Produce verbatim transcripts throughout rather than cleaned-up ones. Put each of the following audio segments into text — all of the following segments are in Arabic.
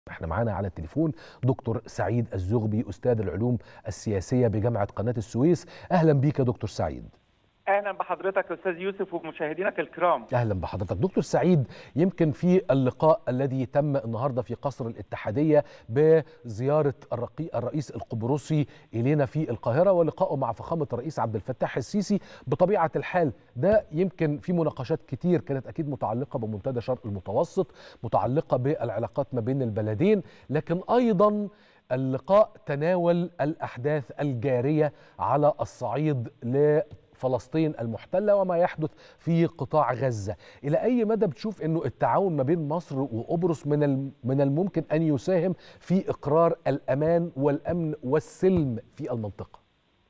احنا معانا على التليفون دكتور سعيد الزغبي استاذ العلوم السياسيه بجامعه قناه السويس. اهلا بيك يا دكتور سعيد. اهلا بحضرتك استاذ يوسف ومشاهدينك الكرام. اهلا بحضرتك دكتور سعيد. يمكن في اللقاء الذي تم النهارده في قصر الاتحاديه بزياره الرئيس القبرصي الينا في القاهره ولقائه مع فخامه الرئيس عبد الفتاح السيسي، بطبيعه الحال ده يمكن في مناقشات كتير كانت اكيد متعلقه بمنتدى شرق المتوسط، متعلقه بالعلاقات ما بين البلدين، لكن ايضا اللقاء تناول الاحداث الجاريه على الصعيد ل فلسطين المحتلة وما يحدث في قطاع غزة. إلى أي مدى بتشوف أنه التعاون ما بين مصر وقبرص من من الممكن أن يساهم في إقرار الأمان والأمن والسلم في المنطقة؟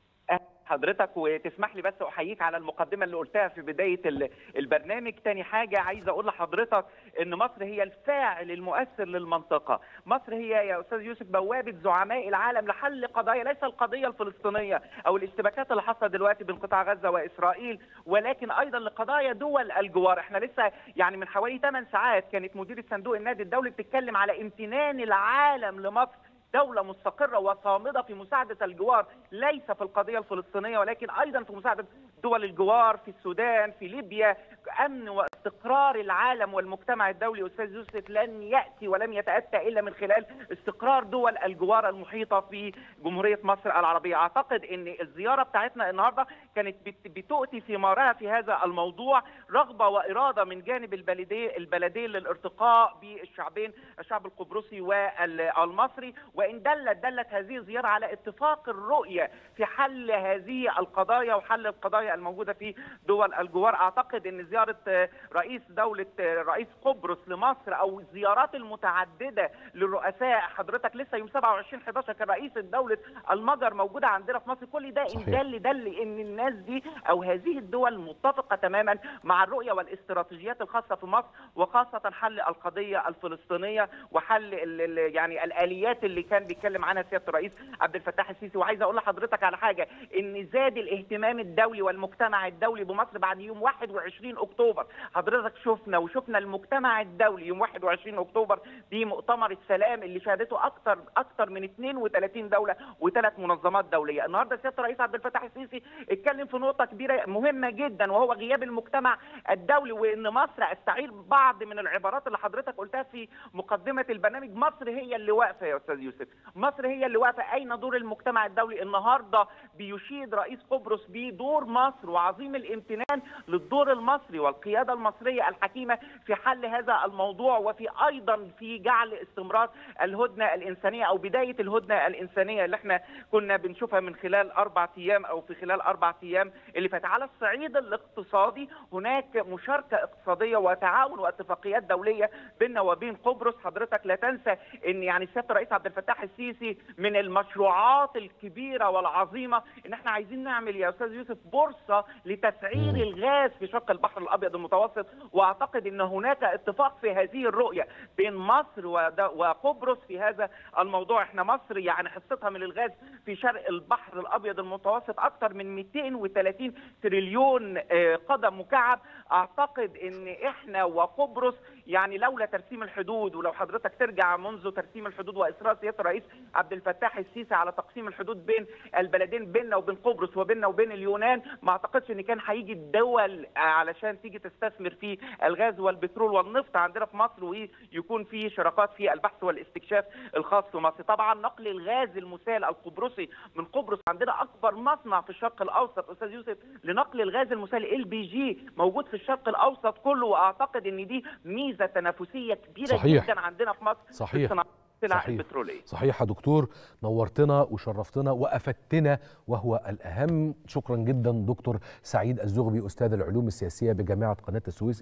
حضرتك وتسمح لي بس احييك على المقدمه اللي قلتها في بدايه البرنامج. تاني حاجه عايز اقول لحضرتك ان مصر هي الفاعل المؤثر للمنطقه، مصر هي يا استاذ يوسف بوابه زعماء العالم لحل قضايا، ليس القضيه الفلسطينيه او الاشتباكات اللي حصلت دلوقتي بين قطاع غزه واسرائيل، ولكن ايضا لقضايا دول الجوار. احنا لسه يعني من حوالي ثمان ساعات كانت مديره صندوق النقد الدولي بتتكلم على امتنان العالم لمصر، دولة مستقرة وصامدة في مساعدة الجوار، ليس في القضية الفلسطينية ولكن أيضا في مساعدة دول الجوار في السودان، في ليبيا. أمن واستقرار العالم والمجتمع الدولي أستاذ يوسف لن يأتي ولم يتأتى إلا من خلال استقرار دول الجوار المحيطة في جمهورية مصر العربية. أعتقد أن الزيارة بتاعتنا النهاردة كانت بتؤتي ثمارها في هذا الموضوع، رغبة وإرادة من جانب البلدين البلدين للارتقاء بالشعبين، الشعب القبرصي والمصري. وإن دلت دلت هذه الزيارة على اتفاق الرؤية في حل هذه القضايا وحل القضايا الموجودة في دول الجوار. أعتقد أن زيارة رئيس دولة رئيس قبرص لمصر أو الزيارات المتعددة للرؤساء، حضرتك لسه يوم سبعة وعشرين حداشر كان رئيس دولة المجر موجودة عندنا في مصر، كل ده إن دل دل إن الناس دي أو هذه الدول متفقة تماما مع الرؤية والاستراتيجيات الخاصة في مصر، وخاصة حل القضية الفلسطينية وحل يعني الآليات اللي كان بيتكلم عنها سياده الرئيس عبد الفتاح السيسي. وعايز اقول لحضرتك على حاجه، ان زاد الاهتمام الدولي والمجتمع الدولي بمصر بعد يوم واحد وعشرين اكتوبر. حضرتك شفنا وشفنا المجتمع الدولي يوم واحد وعشرين اكتوبر بمؤتمر السلام اللي شهدته اكثر اكثر من اثنين وثلاثين دوله وثلاث منظمات دوليه. النهارده سياده الرئيس عبد الفتاح السيسي اتكلم في نقطه كبيره مهمه جدا، وهو غياب المجتمع الدولي، وان مصر، استعير بعض من العبارات اللي حضرتك قلتها في مقدمه البرنامج، مصر هي اللي واقفه يا استاذ يوسف، مصر هي اللي واقفه. اين دور المجتمع الدولي؟ النهارده بيشيد رئيس قبرص بدور مصر وعظيم الامتنان للدور المصري والقياده المصريه الحكيمه في حل هذا الموضوع، وفي ايضا في جعل استمرار الهدنه الانسانيه او بدايه الهدنه الانسانيه اللي احنا كنا بنشوفها من خلال اربع ايام او في خلال اربع ايام اللي فات. على الصعيد الاقتصادي هناك مشاركه اقتصاديه وتعاون واتفاقيات دوليه بيننا وبين قبرص. حضرتك لا تنسى ان يعني سياده الرئيس عبد الفتاح السيسي من المشروعات الكبيره والعظيمه ان احنا عايزين نعمل يا استاذ يوسف بورصه لتسعير الغاز في شق البحر الابيض المتوسط، واعتقد ان هناك اتفاق في هذه الرؤيه بين مصر وقبرص في هذا الموضوع. احنا مصر يعني حصتها من الغاز في شرق البحر الابيض المتوسط اكثر من مئتين وثلاثين تريليون قدم مكعب. اعتقد ان احنا وقبرص يعني لولا ترسيم الحدود، ولو حضرتك ترجع منذ ترسيم الحدود واصرار سياده الرئيس عبد الفتاح السيسي على تقسيم الحدود بين البلدين، بيننا وبين قبرص وبيننا وبين اليونان، ما اعتقدش ان كان هيجي الدول علشان تيجي تستثمر في الغاز والبترول والنفط عندنا في مصر ويكون في شراكات في البحث والاستكشاف الخاص في مصر. طبعا نقل الغاز المسال القبرصي من قبرص، عندنا اكبر مصنع في الشرق الاوسط استاذ يوسف لنقل الغاز المسال ال بي جي موجود في الشرق الاوسط كله، واعتقد ان دي ميزه تنافسيه كبيره صحيح. جدا عندنا في مصر صحيح. في صحيح. البترولية. صحيح يا دكتور، نورتنا وشرفتنا وافدتنا وهو الاهم. شكرا جدا دكتور سعيد الزغبي استاذ العلوم السياسيه بجامعه قناه السويس.